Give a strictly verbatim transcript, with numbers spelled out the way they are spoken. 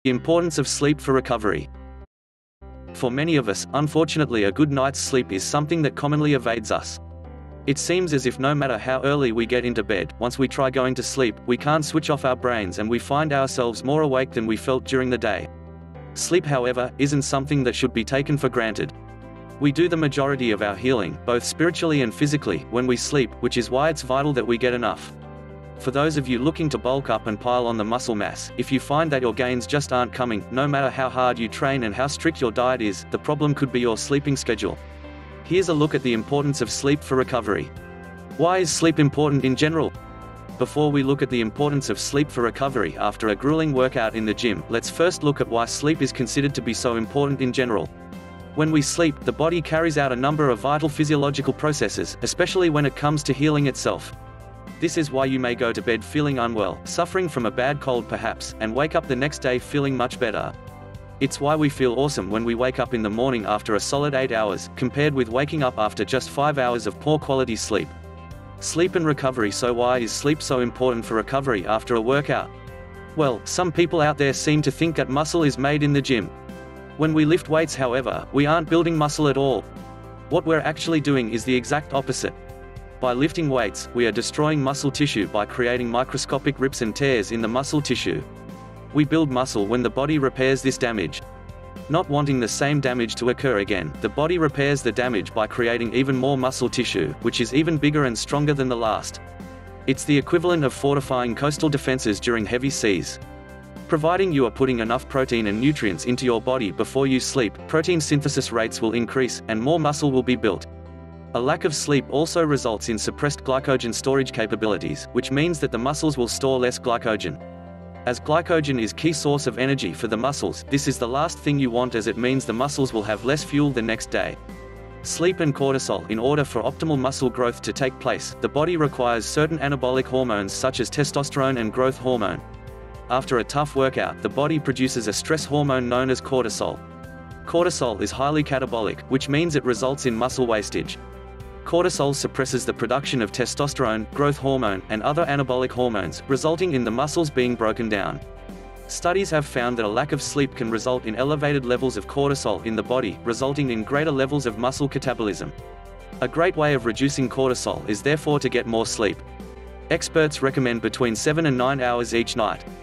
The importance of sleep for recovery. For many of us, unfortunately, a good night's sleep is something that commonly evades us. It seems as if no matter how early we get into bed, once we try going to sleep, we can't switch off our brains and we find ourselves more awake than we felt during the day. Sleep, however, isn't something that should be taken for granted. We do the majority of our healing, both spiritually and physically, when we sleep, which is why it's vital that we get enough. For those of you looking to bulk up and pile on the muscle mass, if you find that your gains just aren't coming, no matter how hard you train and how strict your diet is, the problem could be your sleeping schedule. Here's a look at the importance of sleep for recovery. Why is sleep important in general? Before we look at the importance of sleep for recovery after a grueling workout in the gym, let's first look at why sleep is considered to be so important in general. When we sleep, the body carries out a number of vital physiological processes, especially when it comes to healing itself. This is why you may go to bed feeling unwell, suffering from a bad cold perhaps, and wake up the next day feeling much better. It's why we feel awesome when we wake up in the morning after a solid eight hours, compared with waking up after just five hours of poor quality sleep. Sleep and recovery. So why is sleep so important for recovery after a workout? Well, some people out there seem to think that muscle is made in the gym. When we lift weights, however, we aren't building muscle at all. What we're actually doing is the exact opposite. By lifting weights, we are destroying muscle tissue by creating microscopic rips and tears in the muscle tissue. We build muscle when the body repairs this damage. Not wanting the same damage to occur again, the body repairs the damage by creating even more muscle tissue, which is even bigger and stronger than the last. It's the equivalent of fortifying coastal defenses during heavy seas. Providing you are putting enough protein and nutrients into your body before you sleep, protein synthesis rates will increase, and more muscle will be built. A lack of sleep also results in suppressed glycogen storage capabilities, which means that the muscles will store less glycogen. As glycogen is a key source of energy for the muscles, this is the last thing you want, as it means the muscles will have less fuel the next day. Sleep and cortisol. In order for optimal muscle growth to take place, the body requires certain anabolic hormones such as testosterone and growth hormone. After a tough workout, the body produces a stress hormone known as cortisol. Cortisol is highly catabolic, which means it results in muscle wastage. Cortisol suppresses the production of testosterone, growth hormone, and other anabolic hormones, resulting in the muscles being broken down. Studies have found that a lack of sleep can result in elevated levels of cortisol in the body, resulting in greater levels of muscle catabolism. A great way of reducing cortisol is therefore to get more sleep. Experts recommend between seven and nine hours each night.